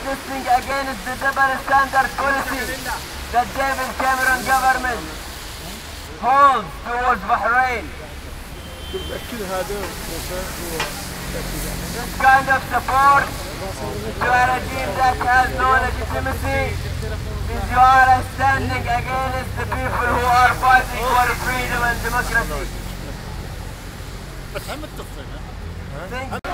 protesting against the double standard policy that David Cameron government holds towards Bahrain. This kind of support to a regime that has no legitimacy means you are standing against the people who are fighting for freedom and democracy. Thank you.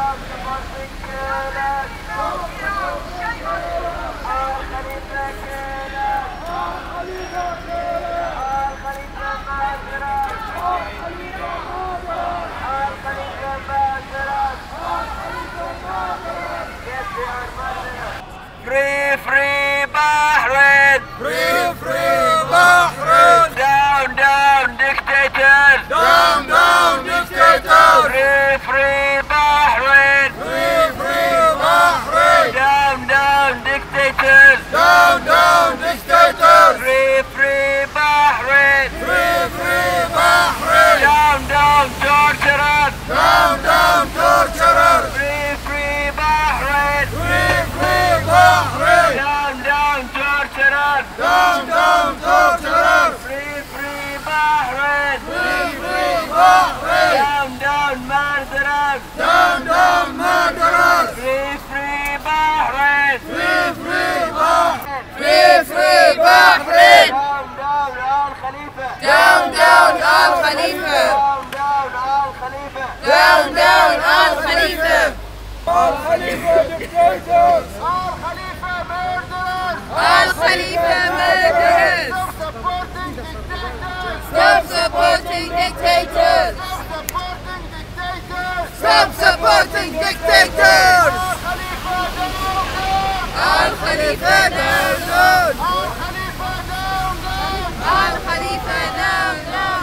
Free, free Bahrain! Free, free Bahrain! Down, down dictators! Down, down dictators! Free, free Bahrain! Free, free Bahrain! Down, down dictators! Down, down dictators! Free, free Bahrain! Free, free Bahrain! Down, down torturers! Down, down torturers! Free, free Bahrain! Free, free Bahrain! Down, down torturers! Down, down torturers! Free, free Bahrain! Free, free Bahrain! Down, down murderers! Down, down murderers! Free, free Bahrain! Free, free Bahrain! Free, free Bahrain! Down, down Al Khalifa! Down, down Al Khalifa! Down, down Al Khalifa! Down, down Al Khalifa! Al Khalifa dictators! Al Khalifa murderers! Al Khalifa murderers! Stop supporting dictators! Stop supporting dictators! Stop supporting dictators! Al Khalifa down, down! Al Khalifa down, down!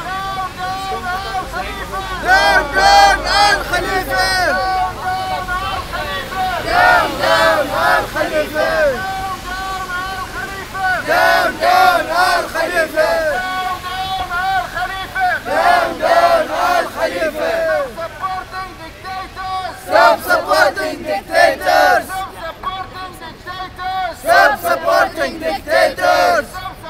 Down, down Al Khalifa! Down, down Al Khalifa! Down, down Al Khalifa! Down, down Al Khalifa! Stop supporting dictators! Stop supporting dictators!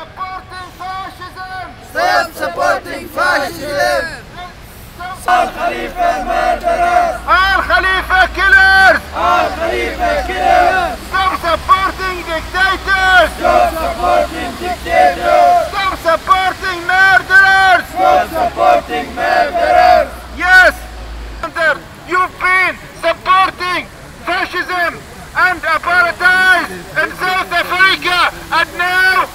Stop supporting fascism! Al Khalifa murderers! Al Khalifa killers! Al Khalifa killers! Stop supporting dictators! Stop supporting dictators! Stop supporting murderers! Stop supporting murderers! Yes! You've been supporting fascism and apartheid in South Africa, and now